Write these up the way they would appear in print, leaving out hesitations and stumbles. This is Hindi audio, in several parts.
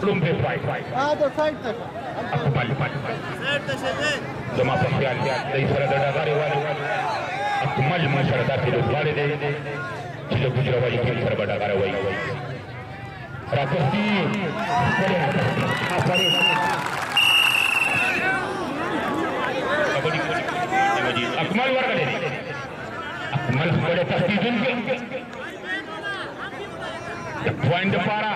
لومبي فايت هذا فايت أقبل زما فخيال دي سره دغاري والي أكمل ما سره داسې لوبغاړي دی چې له ګجراوالي ټیم سره به ډغاره وایي راکستي أكمل ورغلی دی أكمل خپل تهدیدونکي د پوینټ لپاره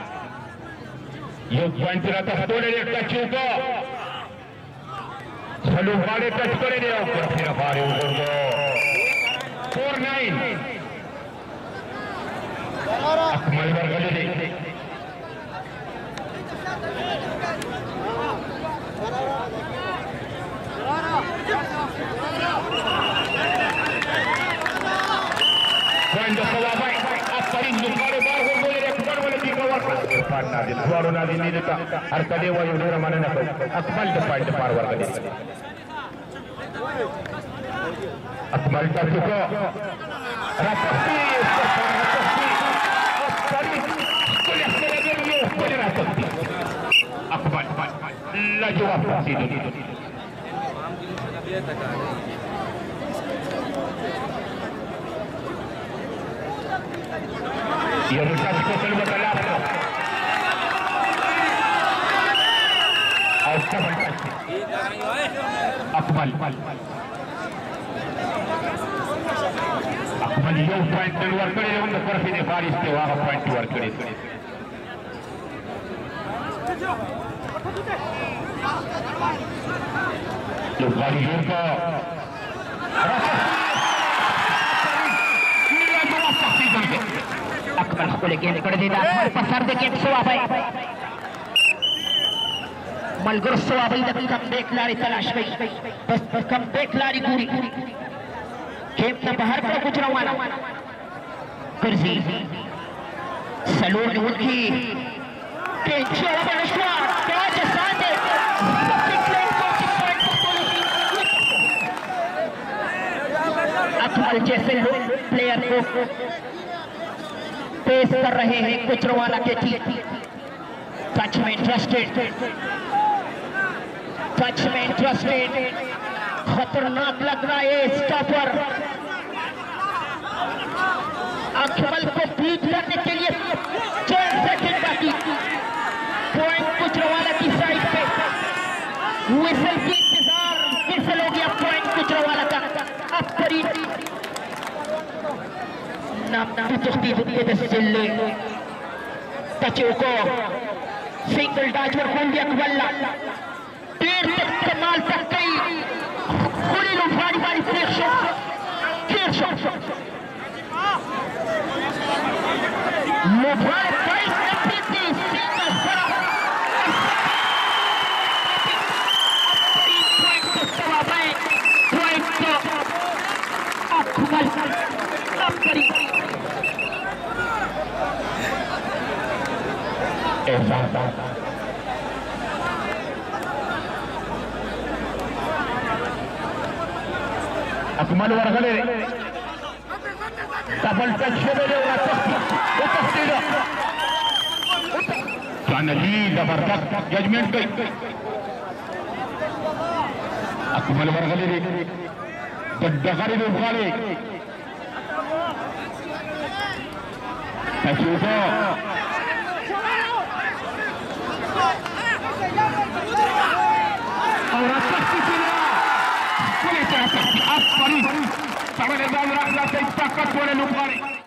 یو پوینټ راته ټولې ټچ وکړو څلورواړې ټچ کړی دی او کرښې لپاره وګورو 4-9 أكمل ورغلی دی پوینټ ثوابای آفرین لوبغاړي بار ورغولې اکمل ولې کور پاتنه دي دوارو نادي نه دتا هر کله وایو ډیره مننه کوم اکمل د پوینټ بار ورغلی اکمل تاسو کو راځي أقبل لا جواب رصيد يرجع كتل وطلاب أو كمل أقبل يو پوینٹ ورکړي هم د فرفي د فارس ته واغه پوینټ ورکړي لوبغاړي جوړ کا اکمل خپل ګیم کړی دی دا اکمل په سر د ګیم سوابای ملګرو سوابای د کم بیک لاري تلاش کوي بس کم بیک لاري ګوري ګیم ته بهر کړه ګجراوالا ګرځي سلور نیونکي ټینچو وبنشوا کاچ ساته अकमल जैसे प्लेयर को पेश कर रहे हैं गुजरांवाला के टीम टच में इंटरेस्टेड खतरनाक लग रहा है स्टॉपर अकमल को बीट करने के लिए 4 सेकंड बाकी पॉइंट गुजरांवाला की साइड पे विसल की इंतजार विसल हो गया पॉइंट गुजरांवाला का अब करीब नाम تخطيط بتسجل تشوكو سينجل داج وركون دي أكمل دير تك كمال تكي خلي له فاني فاني فريق شو كير شو مبارك كويس نبتدي سينجل فرح أكمل أبقري أكمل ورغلي دبل تچ شوه وتفصيل كان لي زبردست ججمنٹ گئی أكمل ورغلي دغري لوبغاړي تشوفه اور تخطي كل طرف أفضل طبعا إذا رحلة طاقة ولا لوبغاړي